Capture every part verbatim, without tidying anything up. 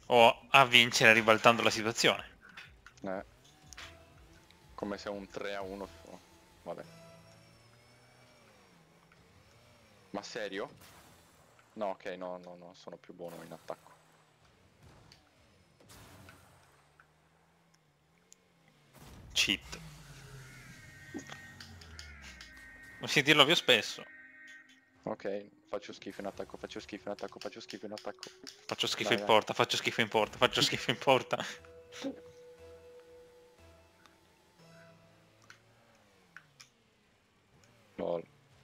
o a vincere ribaltando la situazione. Eh. Come se un tre a uno... fu- Vabbè. Ma serio? No, ok, no, no, no, sono più buono in attacco. Cheat. Non si dirlo più spesso. Ok, faccio schifo in attacco, faccio schifo in attacco, faccio schifo in attacco. Faccio schifo Dai, in dai. porta, faccio schifo in porta, faccio schifo in porta. Lol.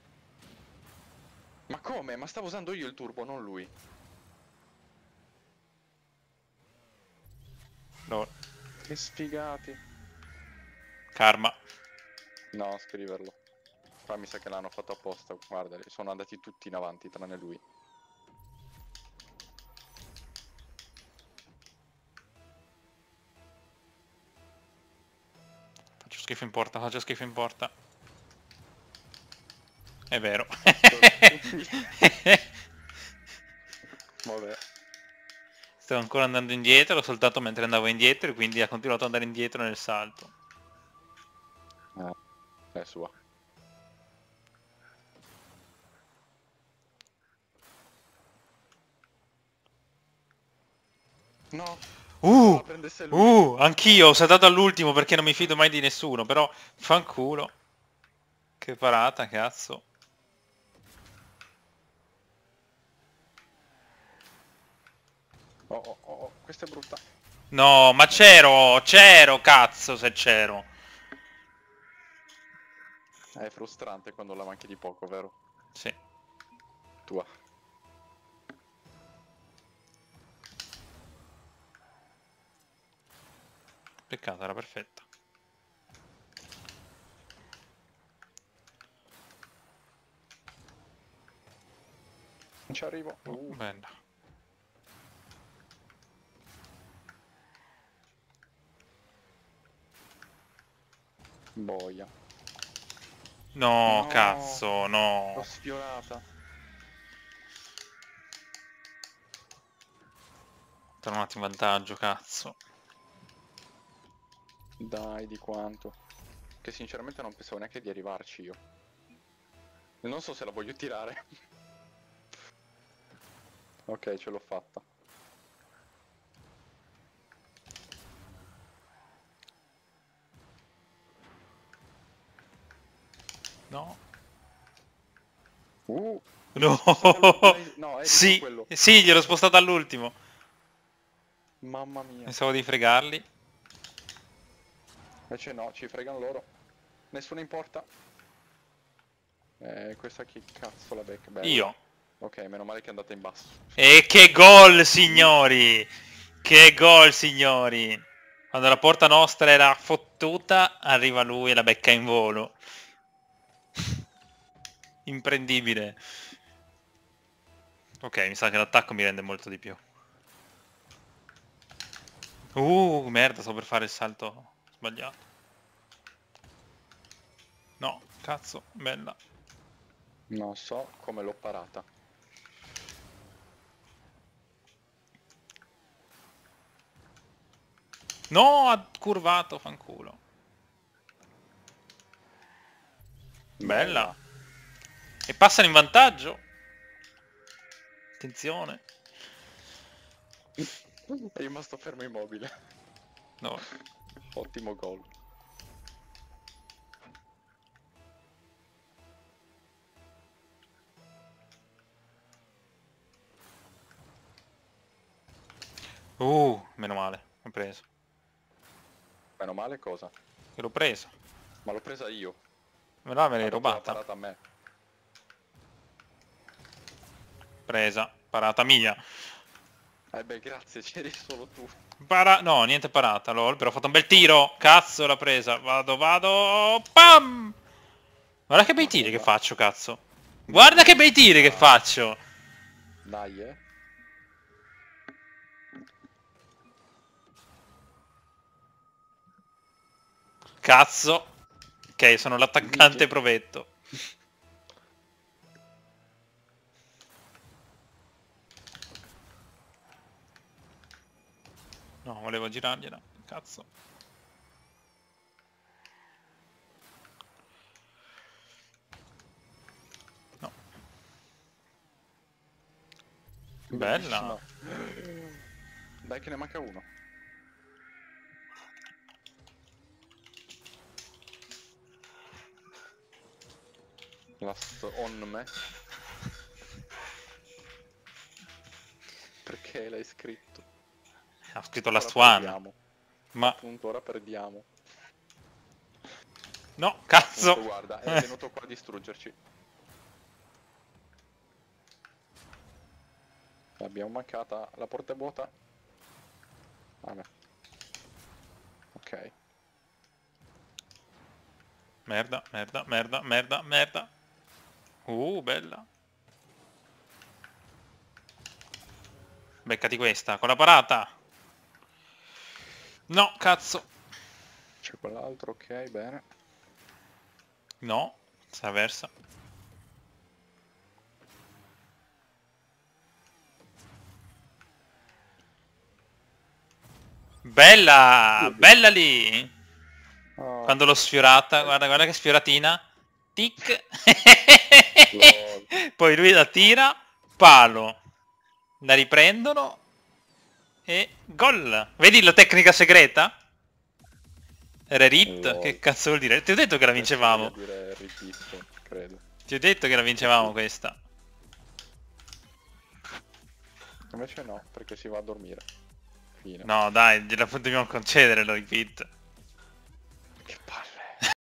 Ma come? Ma stavo usando io il turbo, non lui. No. Che sfigati. Karma. No, scriverlo. Qua mi sa che l'hanno fatto apposta, guarda, sono andati tutti in avanti, tranne lui. Faccio schifo in porta, faccio schifo in porta. È vero. Vabbè. Stavo ancora andando indietro, l'ho soltato mentre andavo indietro e quindi ha continuato ad andare indietro nel salto. Eh, è sua. No! Uh! No, prendesse lui. Uh! Anch'io ho saltato all'ultimo perché non mi fido mai di nessuno, però fanculo. Che parata, cazzo. Oh, oh, oh, oh, questa è brutta. No, ma c'ero, c'ero, cazzo se c'ero. È frustrante quando la manchi di poco, vero? Sì. Tua. Peccato, era perfetta. Non ci arrivo. Oh, Uh, bella. boia. No, No! cazzo, L'ho no. sfiorata. Torno un attimo in vantaggio, cazzo. Dai, di quanto. Che sinceramente non pensavo neanche di arrivarci io. Non so se la voglio tirare. Ok, ce l'ho fatta. No. Uh! No. L'hai- No, eri tu Sì, quello. sì, gliel'ho spostato all'ultimo. Mamma mia. Pensavo di fregarli. Invece no, ci fregano loro. Nessuno in porta. Eh, questa chi cazzo la becca? Bella. Io. Ok, meno male che è andata in basso. E che gol, signori! Che gol, signori! Quando la porta nostra era fottuta, arriva lui e la becca in volo. Imprendibile. Ok, mi sa che l'attacco mi rende molto di più. Uh, merda, sto per fare il salto sbagliato. No, cazzo, bella. Non so come l'ho parata. No, ha curvato, fanculo. Bella. Bella. E passano in vantaggio. Attenzione. È rimasto fermo immobile. No. Ottimo gol. Uh, meno male, ho preso. Meno male cosa? Che l'ho preso. Ma l'ho presa io. Me la me Ha l'hai dato la rubata. parata a me. Presa. Parata mia. Eh beh, grazie, c'eri solo tu. Para... No, niente parata, lol. Però ho fatto un bel tiro. Cazzo, l'ha presa. Vado, vado. Pam! Guarda che bei Ma tiri che cosa? faccio, cazzo. Guarda che bei tiri che Bellissima. faccio. Dai, eh. Cazzo. Ok, sono l'attaccante Luigi. provetto. No, volevo girargliela. Cazzo. No. Bella. Bellissima. Dai che ne manca uno. Last on me. Perché l'hai scritto? Ha scritto last Ora one. perdiamo. Ma... Appunto, ora perdiamo. No, cazzo! Appunto, guarda, è venuto qua a distruggerci. L'abbiamo mancata. La porta è vuota. Vabbè. Ok. Merda, merda, merda, merda, merda. Uh, bella. Beccati questa, con la parata. No, cazzo. C'è quell'altro, ok, bene. No, traversa. Bella! Bella lì! Oh, Quando l'ho sfiorata, guarda, guarda che sfioratina. Tic. lol. Poi lui la tira, palo. La riprendono e gol. Vedi la tecnica segreta? Rerit, Lol. che cazzo vuol dire? Ti ho detto che la Penso vincevamo. voglia dire repeat, credo. Ti ho detto che la vincevamo questa. Invece no, perché si va a dormire. Fine. No, dai, gliela dobbiamo concedere la repeat. Che palle.